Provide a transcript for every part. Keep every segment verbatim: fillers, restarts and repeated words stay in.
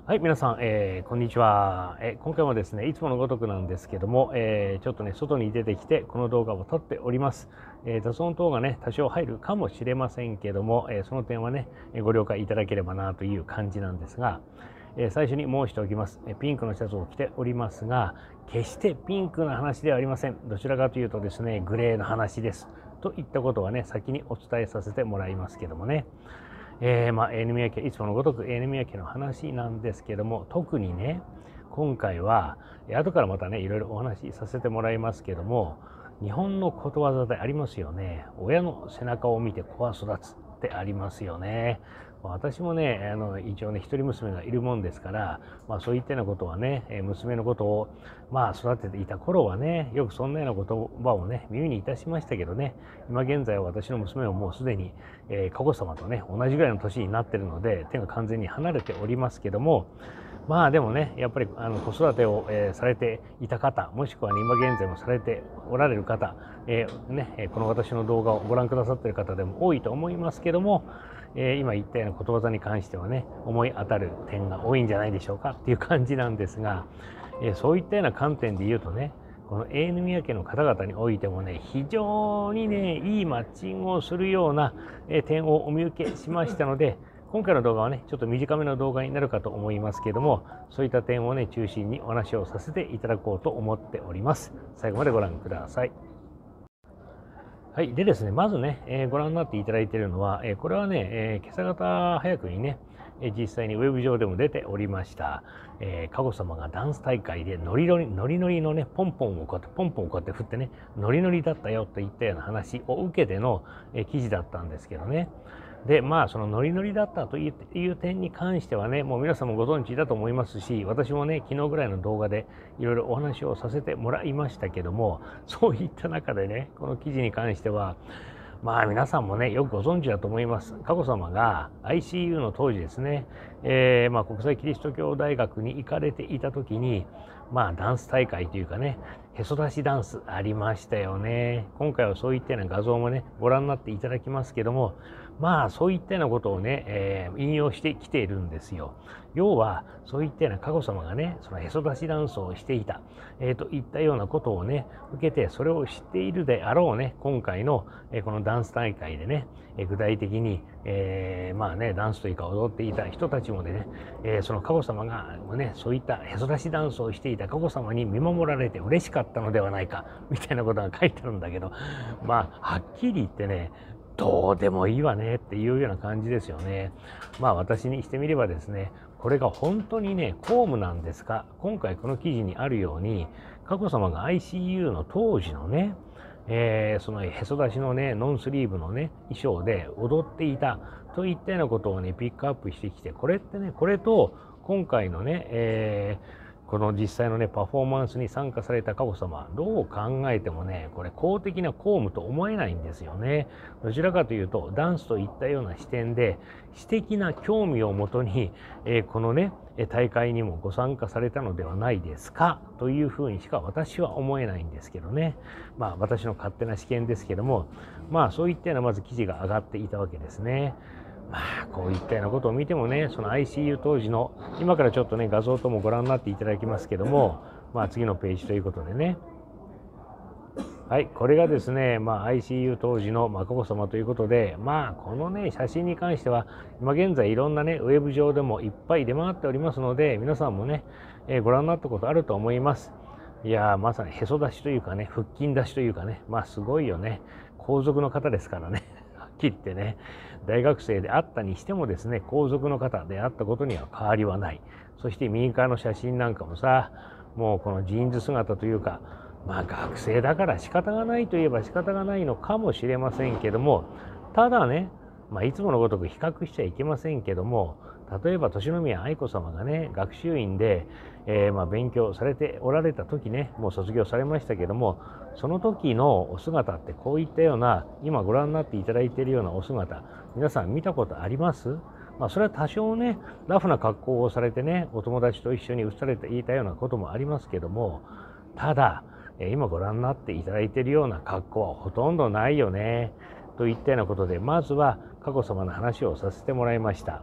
はい、皆さん、えーこんにちは。えー今回もですね、いつものごとくなんですけども、えーちょっとね、外に出てきて、この動画を撮っております。えー雑音等がね、多少入るかもしれませんけども、えーその点はね、えーご了解いただければなという感じなんですが、えー最初に申しておきます。えーピンクのシャツを着ておりますが、決してピンクの話ではありません。どちらかというとですね、グレーの話です。といったことはね、先にお伝えさせてもらいますけどもね。えー、まあ、エーエヌ宮家、いつものごとくエーエヌ宮家の話なんですけども、特にね、今回は、後からまたね、いろいろお話しさせてもらいますけども、日本のことわざでありますよね。親の背中を見て子は育つってありますよね。私もね、あの一応ね、一人娘がいるもんですから、まあ、そういったようなことはね、娘のことを、まあ、育てていた頃はね、よくそんなような言葉をね、耳にいたしましたけどね、今現在は私の娘はもうすでに、えー、佳子さまとね、同じぐらいの年になってるので、手が完全に離れておりますけども、まあでもね、やっぱりあの子育てを、えー、されていた方、もしくは、ね、今現在もされておられる方、えーね、この私の動画をご覧くださっている方でも多いと思いますけども、えー、今言ったようなことわざに関してはね、思い当たる点が多いんじゃないでしょうかっていう感じなんですが、えー、そういったような観点で言うとね、このエーエヌ宮家の方々においてもね、非常にね、いいマッチングをするような、えー、点をお見受けしましたので、今回の動画はね、ちょっと短めの動画になるかと思いますけれども、そういった点をね、中心にお話をさせていただこうと思っております。最後までご覧ください。はい。でですね、まずね、えーご覧になっていただいているのは、えーこれはね、えー今朝方早くにね、えー実際にウェブ上でも出ておりました、えー、佳子さまがダンス大会でノリノリ、ノリノリのね、ポンポンをこうやって、ポンポンをこうやって振ってね、ノリノリだったよといったような話を受けての、えー記事だったんですけどね。で、まあ、そのノリノリだったという点に関してはね、もう皆さんもご存知だと思いますし、私もね、昨日ぐらいの動画でいろいろお話をさせてもらいましたけども、そういった中でね、この記事に関しては、まあ皆さんもね、よくご存知だと思います。佳子さまが アイシーユー の当時ですね、えー、まあ国際キリスト教大学に行かれていた時に、まあダンス大会というかね、へそ出しダンスありましたよね。今回はそういったような画像もね、ご覧になっていただきますけども、まあそういったようなことをね、えー、引用してきているんですよ。要は、そういったような佳子さまがね、そのへそ出しダンスをしていた、えー、といったようなことをね、受けて、それを知っているであろうね、今回の、えー、このダンス大会でね、えー、具体的に、えー、まあね、ダンスというか踊っていた人たちもでね、えー、その佳子さまがね、そういったへそ出しダンスをしていた佳子さまに見守られて嬉しかったのではないか、みたいなことが書いてあるんだけど、まあ、はっきり言ってね、どうでもいいわねっていうような感じですよね。まあ私にしてみればですね、これが本当にね、公務なんですか。今回この記事にあるように、佳子さまが アイシーユー の当時のね、えー、そのへそ出しのね、ノンスリーブのね、衣装で踊っていたといったようなことをね、ピックアップしてきて、これってね、これと今回のね、えーこの実際のね、パフォーマンスに参加された佳子さま、どう考えてもね、これ公的な公務と思えないんですよね。どちらかというと、ダンスといったような視点で、私的な興味をもとに、えーこのね、大会にもご参加されたのではないですか、というふうにしか私は思えないんですけどね。まあ、私の勝手な試見ですけども、まあ、そういったようなまず記事が上がっていたわけですね。まあ、こういったようなことを見てもね、その アイシーユー 当時の、今からちょっとね、画像ともご覧になっていただきますけども、まあ、次のページということでね。はい、これがですね、まあ、アイシーユー 当時の佳子さまということで、まあ、このね、写真に関しては、今現在いろんなね、ウェブ上でもいっぱい出回っておりますので、皆さんもね、えー、ご覧になったことあると思います。いやー、まさにへそ出しというかね、腹筋出しというかね、まあ、すごいよね。皇族の方ですからね。はっきり言ってね、大学生であったにしてもですね、皇族の方であったことには変わりはない。そして右側の写真なんかもさ、もうこのジーンズ姿というか、まあ学生だから仕方がないといえば仕方がないのかもしれませんけども、ただね、まあいつものごとく比較しちゃいけませんけども、例えば年宮愛子さまがね、学習院で、えー、まあ勉強されておられた時ね、もう卒業されましたけども、その時のお姿ってこういったような、今ご覧になっていただいているようなお姿、皆さん見たことあります？まあそれは多少ね、ラフな格好をされてね、お友達と一緒に写されていたようなこともありますけども、ただ、今ご覧になっていただいているような格好はほとんどないよね、といったようなことで、まずは佳子さまの話をさせてもらいました。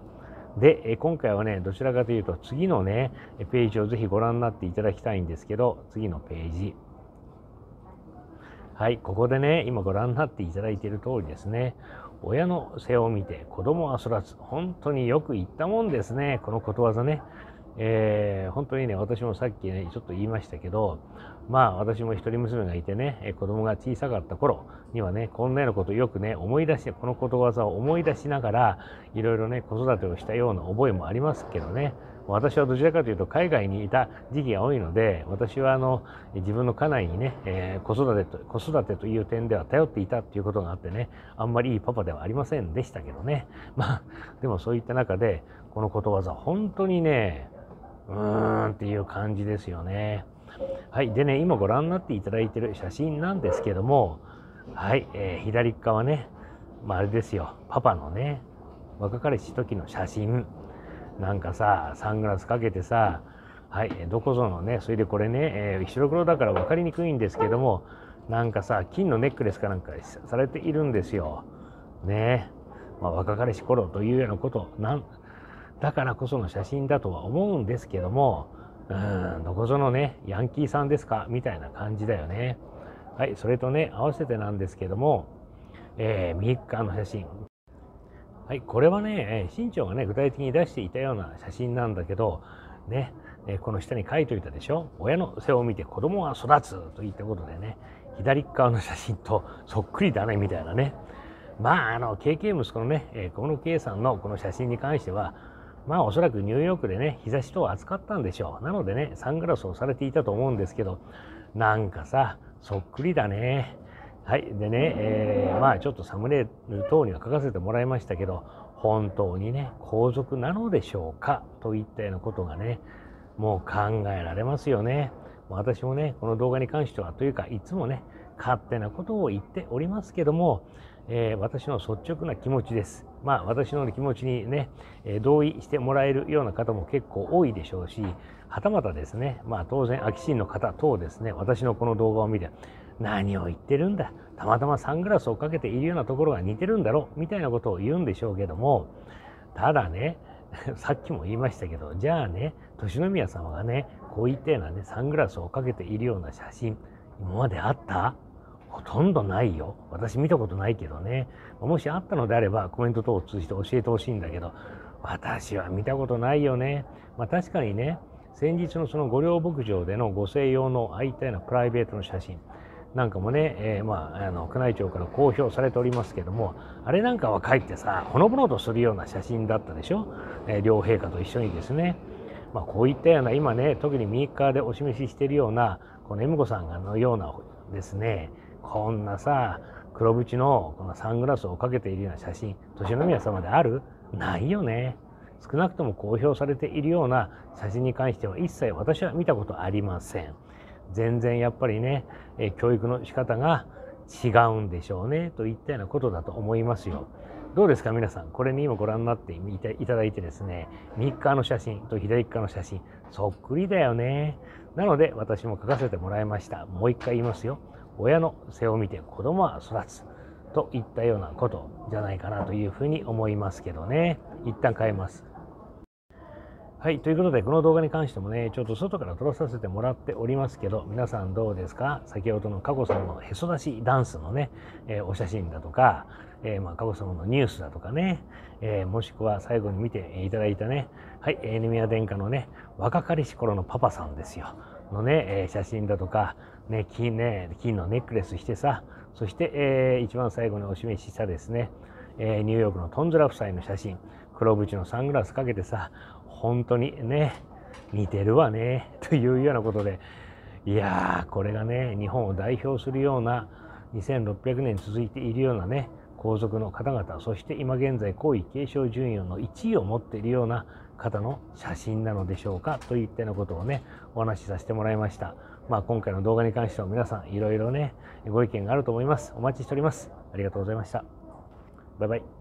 で、今回はね、どちらかというと次のね、ページをぜひご覧になっていただきたいんですけど、次のページ。はい、ここでね、今ご覧になっていただいている通りですね、親の背を見て子供は育つ。本当によく言ったもんですね、このことわざね。えー、本当にね、私もさっきね、ちょっと言いましたけど、まあ私も一人娘がいてね、子供が小さかった頃にはね、こんなようなことをよくね、思い出して、このことわざを思い出しながら、いろいろね、子育てをしたような覚えもありますけどね、私はどちらかというと海外にいた時期が多いので、私はあの自分の家内にね、えー、子育てと子育てという点では頼っていたっていうことがあってね、あんまりいいパパではありませんでしたけどね。まあでもそういった中でこのことわざ本当にね、うーんっていう感じですよね。はい、でね、今ご覧になっていただいている写真なんですけども、はい、えー、左側ね、まあ、あれですよ、パパのね、若かりし時の写真。なんかさ、サングラスかけてさ、はい、どこぞのね、それでこれね、えー、白黒だから分かりにくいんですけども、なんかさ、金のネックレスかなんかされているんですよ。ね、まあ、若かりし頃というようなことなんだからこその写真だとは思うんですけども、うーん、どこぞのね、ヤンキーさんですかみたいな感じだよね。はい、それとね、合わせてなんですけども、えー、右側の写真。はい、これはね、新潮がね、具体的に出していたような写真なんだけど、ね、この下に書いておいたでしょ。親の背を見て子供は育つといったことでね、左側の写真とそっくりだねみたいなね。まあ、あの、ケーケー 息子のね、小野圭さんのこの写真に関しては、まあおそらくニューヨークでね、日差しと扱ったんでしょう。なのでね、サングラスをされていたと思うんですけど、なんかさ、そっくりだね。はい。でね、えー、まあちょっとサムネイル等には書かせてもらいましたけど、本当にね、皇族なのでしょうかといったようなことがね、もう考えられますよね。私もね、この動画に関してはというか、いつもね、勝手なことを言っておりますけども、えー、私の率直な気持ちです。まあ私の気持ちにね、えー、同意してもらえるような方も結構多いでしょうし、はたまたですね、まあ当然秋心の方等ですね、私のこの動画を見て、何を言ってるんだ、たまたまサングラスをかけているようなところが似てるんだろうみたいなことを言うんでしょうけども、ただね、さっきも言いましたけど、じゃあね、利宮様がね、こういったようなね、サングラスをかけているような写真、今まであった？ほとんどないよ。私見たことないけどね。もしあったのであればコメント等を通じて教えてほしいんだけど、私は見たことないよね。まあ確かにね、先日のその御料牧場でのご静養のああいったようなプライベートの写真なんかもね、えー、まあ、あの宮内庁から公表されておりますけども、あれなんかはかえってさ、ほのぼのとするような写真だったでしょ、えー、両陛下と一緒にですね。まあ、こういったような今ね、特に右側でお示ししているようなこの恵子さんがのようなですね、こんなさ黒縁のこのサングラスをかけているような写真、利宮様である？ないよね。少なくとも公表されているような写真に関しては一切私は見たことありません。全然やっぱりね、え教育の仕方が違うんでしょうねといったようなことだと思いますよ。どうですか皆さん、これに今ご覧になっていただいてですね、右側の写真と左側の写真そっくりだよね。なので私も書かせてもらいました。もう一回言いますよ。親の背を見て子供は育つといったようなことじゃないかなというふうに思いますけどね。一旦変えます。はい、ということでこの動画に関してもね、ちょっと外から撮らさせてもらっておりますけど、皆さんどうですか？先ほどの佳子さんのへそ出しダンスのね、えー、お写真だとか、えー、まあ佳子さまのニュースだとかね、えー、もしくは最後に見ていただいたね、はい、エヌミヤ殿下のね、若かりし頃のパパさんですよ、のね、えー、写真だとか、ね、金ね、金のネックレスしてさ、そして、えー、一番最後にお示ししたですね、えー、ニューヨークのトンズラ夫妻の写真、黒縁のサングラスかけてさ、本当にね、似てるわねというようなことで、いやー、これがね、日本を代表するようなにせんろっぴゃくねん続いているようなね、皇族の方々、そして今現在皇位継承順位のいちいを持っているような方の写真なのでしょうかといったようなことをね、お話しさせてもらいました。まあ今回の動画に関しては皆さんいろいろね、ご意見があると思います。お待ちしております。ありがとうございました。バイバイ。